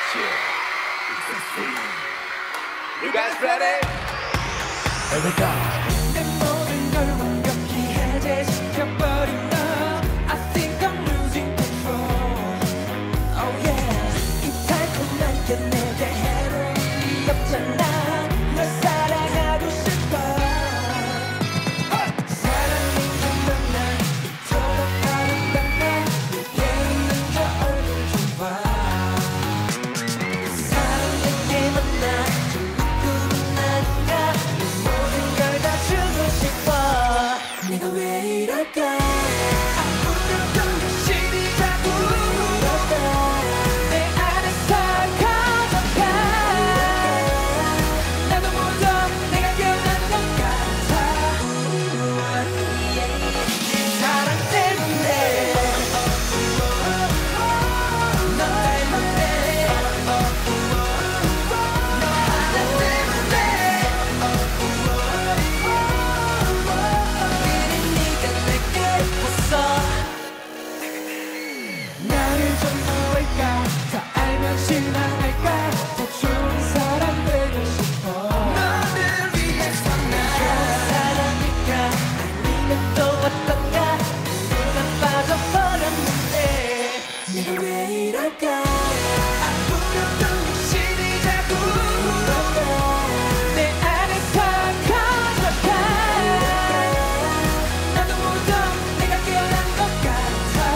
You guys ready? Here we go. 내 모든 걸 완벽히 해제시켜버린 너 I think I'm losing control Oh yeah 이 달콤한 게 내게 해로움이 없잖아 널 사랑하고 싶어 사랑이 정말 난 이토록 아름다운 날 내게 있는 저 얼굴 좀 봐 사랑에게 만나 좀 부끄러운 나니까 내 모든 걸 다 주고 싶어 내가 왜 이럴까 아무렇던 욕심이 자꾸 내 안에서 커져가 나도 모르게 내가 변한 것 같아 사랑 때문에 너 때문에 너 하나 때문에 그래 네가 내게 왔어 나를 전부할까 다 알면 실망할까 더 좋은 사람 되고 싶어 너를 위해서 난 좋은 사람일까 아니면 또 어떤가 누가 빠져버렸는데 내가 왜 이럴까 아무렇던 욕심이 자꾸 내 안에서 커져가 나도 모르게 내가 깨어난 것 같아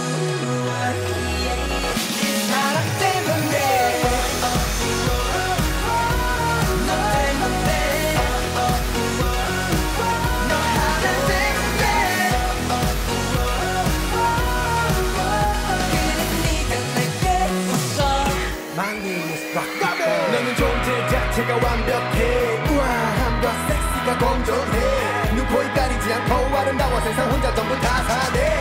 사랑 때문에 너 때문에 너 하나 때문에 그래 네가 내게 왔어 My name is Rock. 너는 존재 자체가 완벽해. 우아함과 섹시가 공존해. 눈코입 가리지 않고 아름다워 세상 혼자 전부 다 사네.